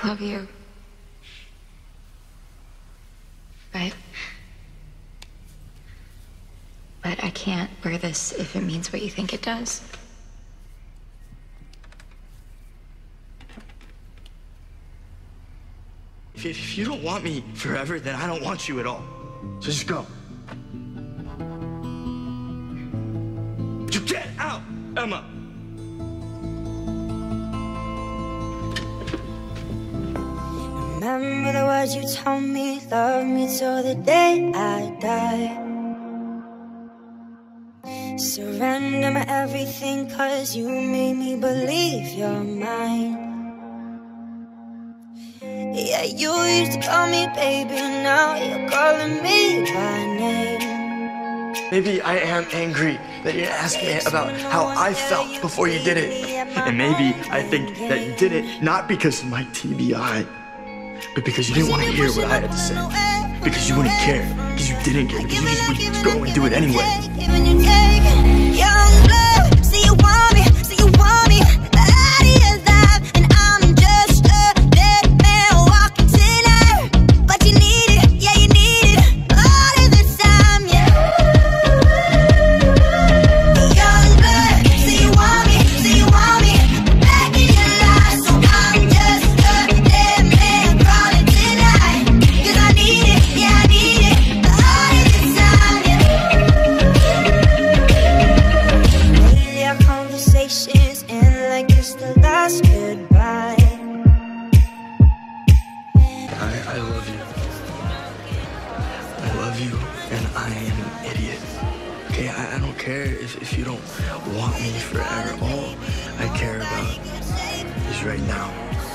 love you. But I can't wear this if it means what you think it does. If you don't want me forever, then I don't want you at all. So just go. Just get out, Emma! Remember the words you told me, love me till the day I die. Surrender my everything, cause you made me believe you're mine. Yeah, you used to call me baby, now you're calling me by name. Maybe I am angry that you didn't ask me about how I felt before you did it. And maybe I think that you did it not because of my TBI, but because you didn't want to hear what I had to say. Because you wouldn't care. Because you didn't care. Because you just would go and do it anyway. Young blood, say you want me, say you want me. Body alive, and I'm just a dead man walking tonight. But you need it, yeah, you need it all of the time, yeah. Young blood, say you want me, say you want me. Back in your life, so I'm just a dead man crawling tonight. Cause I need it, yeah, I need it all of the time, yeah. Lately our conversations end like it's the last goodbye. I love you. I love you, and I am an idiot. Okay, I don't care if you don't want me forever. All I care about is right now.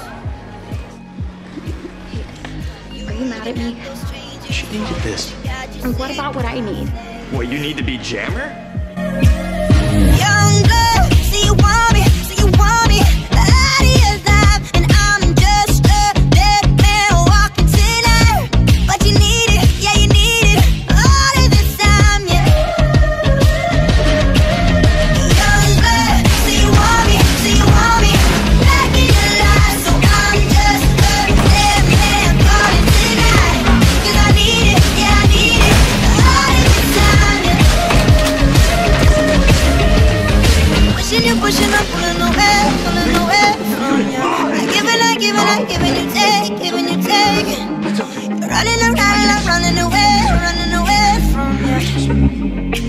Are you mad at me? She needed this. And what about what I need? What, you need to be Jammer? Young blood, say you want me, say you want me. Body alive, and I'm just a dead man walking tonight. But you need it, yeah, you need it all of the time, yeah. Young blood, say you want me, say you want me. Back in your life, so I'm just a dead man calling tonight. Cause I need it, yeah, I need it all of the time, yeah. Pushing you, pushing, I'm pulling away from you. I giving you take, giving you take. You're running around, I'm running away from you.